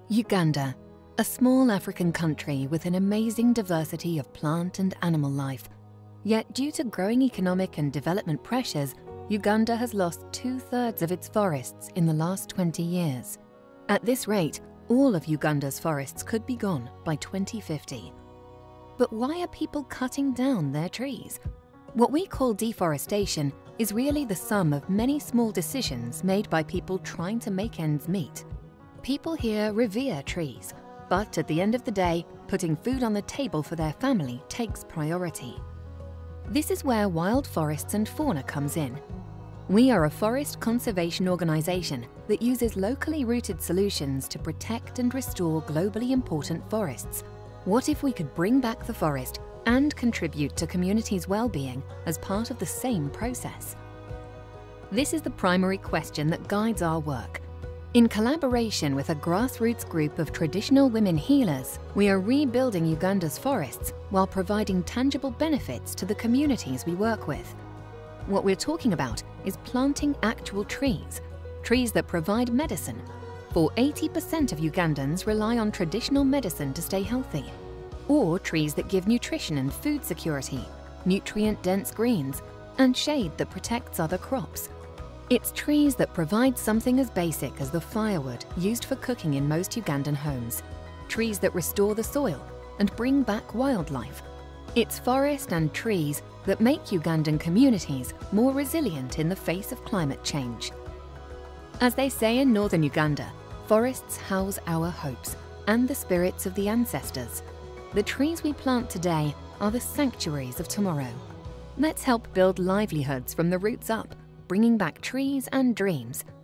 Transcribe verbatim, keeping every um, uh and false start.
Uganda, a small African country with an amazing diversity of plant and animal life. Yet due to growing economic and development pressures, Uganda has lost two-thirds of its forests in the last twenty years. At this rate, all of Uganda's forests could be gone by twenty fifty. But why are people cutting down their trees? What we call deforestation is really the sum of many small decisions made by people trying to make ends meet. People here revere trees, but at the end of the day, putting food on the table for their family takes priority. This is where Wild Forests and Fauna comes in. We are a forest conservation organisation that uses locally rooted solutions to protect and restore globally important forests. What if we could bring back the forest and contribute to communities' well-being as part of the same process? This is the primary question that guides our work. In collaboration with a grassroots group of traditional women healers, we are rebuilding Uganda's forests while providing tangible benefits to the communities we work with. What we're talking about is planting actual trees, trees that provide medicine. For eighty percent of Ugandans rely on traditional medicine to stay healthy. Or trees that give nutrition and food security, nutrient-dense greens, and shade that protects other crops. It's trees that provide something as basic as the firewood used for cooking in most Ugandan homes. Trees that restore the soil and bring back wildlife. It's forest and trees that make Ugandan communities more resilient in the face of climate change. As they say in Northern Uganda, forests house our hopes and the spirits of the ancestors. The trees we plant today are the sanctuaries of tomorrow. Let's help build livelihoods from the roots up, bringing back trees and dreams